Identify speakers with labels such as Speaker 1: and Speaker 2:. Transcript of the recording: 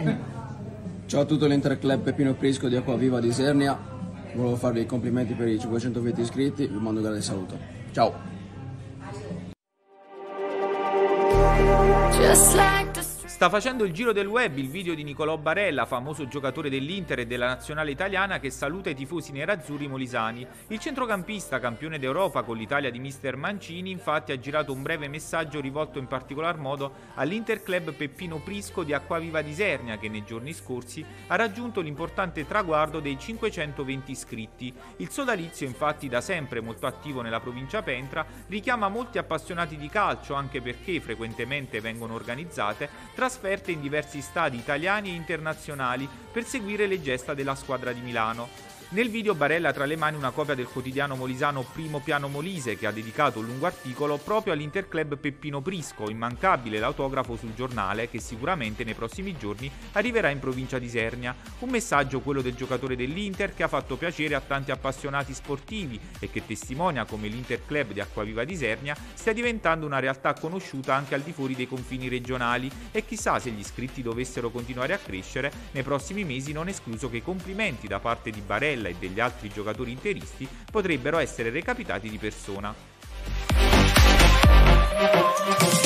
Speaker 1: Ciao a tutto l'Interclub Peppino Prisco di Acquaviva di Isernia. Volevo farvi i complimenti per i 520 iscritti, vi mando un grande saluto. Ciao!
Speaker 2: Sta facendo il giro del web il video di Nicolò Barella, famoso giocatore dell'Inter e della nazionale italiana, che saluta i tifosi nerazzurri molisani. Il centrocampista, campione d'Europa con l'Italia di mister Mancini, infatti ha girato un breve messaggio rivolto in particolar modo all'Interclub Peppino Prisco di Acquaviva di Isernia, che nei giorni scorsi ha raggiunto l'importante traguardo dei 520 iscritti. Il sodalizio, infatti, da sempre molto attivo nella provincia Pentra, richiama molti appassionati di calcio, anche perché frequentemente vengono organizzate trasferte in diversi stadi italiani e internazionali per seguire le gesta della squadra di Milano. Nel video Barella ha tra le mani una copia del quotidiano molisano Primo Piano Molise, che ha dedicato un lungo articolo proprio all'Interclub Peppino Prisco, immancabile l'autografo sul giornale che sicuramente nei prossimi giorni arriverà in provincia di Isernia. Un messaggio, quello del giocatore dell'Inter, che ha fatto piacere a tanti appassionati sportivi e che testimonia come l'Interclub di Acquaviva di Isernia stia diventando una realtà conosciuta anche al di fuori dei confini regionali, e chissà, se gli iscritti dovessero continuare a crescere nei prossimi mesi, non escluso che i complimenti da parte di Barella e degli altri giocatori interisti potrebbero essere recapitati di persona.